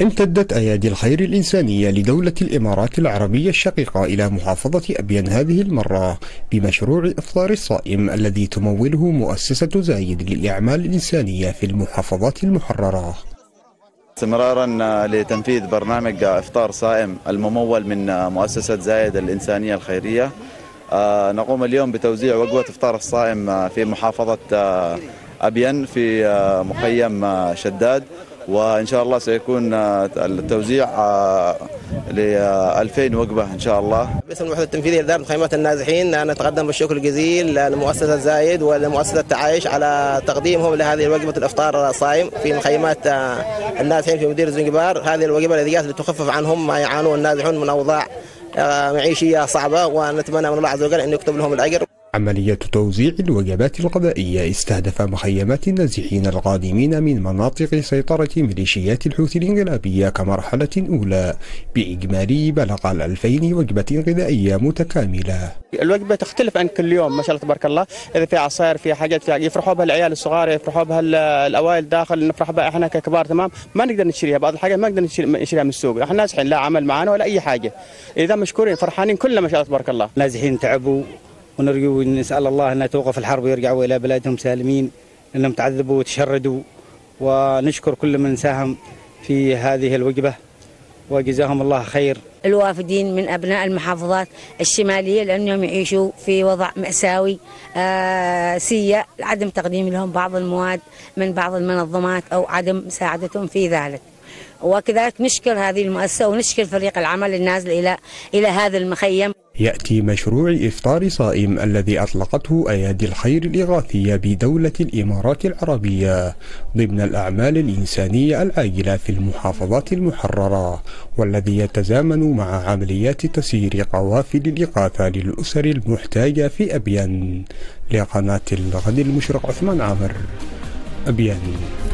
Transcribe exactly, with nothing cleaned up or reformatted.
امتدت أيادي الخير الإنسانية لدولة الإمارات العربية الشقيقة إلى محافظة أبين هذه المرة بمشروع إفطار الصائم الذي تموله مؤسسة زايد للأعمال الإنسانية في المحافظات المحررة. استمرارا لتنفيذ برنامج إفطار صائم الممول من مؤسسة زايد الإنسانية الخيرية، نقوم اليوم بتوزيع وجبة إفطار الصائم في محافظة أبين في مخيم شداد، وإن شاء الله سيكون التوزيع ل ألفين وجبة إن شاء الله. باسم الوحدة التنفيذية لإدارة مخيمات النازحين نتقدم بالشكر الجزيل لمؤسسة زايد ولمؤسسة تعايش على تقديمهم لهذه الوجبة الإفطار الصائم في مخيمات النازحين في مديرية زنجبار. هذه الوجبة التي جاءت لتخفف عنهم ما يعانون النازحون من أوضاع معيشية صعبة، ونتمنى من الله عز وجل أن يكتب لهم الأجر. عملية توزيع الوجبات الغذائية استهدف مخيمات النازحين القادمين من مناطق سيطرة ميليشيات الحوثي الانقلابية كمرحلة أولى، بإجمالي بلغ الألفين وجبة غذائية متكاملة. الوجبة تختلف عن كل يوم ما شاء الله تبارك الله، إذا في عصير في حاجات في يفرحوا بها العيال الصغار، يفرحوا بها الأوائل داخل، نفرح بها إحنا ككبار تمام، ما نقدر نشتريها، بعض الحاجات ما نقدر نشتريها من السوق، إحنا نازحين لا عمل معانا ولا أي حاجة، إذا مشكورين فرحانين كلنا ما شاء الله تبارك الله. نازحين تعبوا ونرجو نسأل الله أن توقف الحرب ويرجعوا إلى بلادهم سالمين، لأنهم تعذبوا وتشردوا، ونشكر كل من ساهم في هذه الوجبة وجزاهم الله خير. الوافدين من أبناء المحافظات الشمالية لأنهم يعيشوا في وضع مأساوي آه سيء، عدم تقديم لهم بعض المواد من بعض المنظمات أو عدم مساعدتهم في ذلك، وكذلك نشكر هذه المؤسسة ونشكر فريق العمل النازل إلى إلى هذا المخيم. يأتي مشروع إفطار صائم الذي أطلقته أيادي الخير الإغاثية بدولة الإمارات العربية ضمن الأعمال الإنسانية العاجلة في المحافظات المحررة، والذي يتزامن مع عمليات تسيير قوافل الإغاثة للأسر المحتاجة في أبين. لقناة الغد المشرق، عثمان عامر، أبين.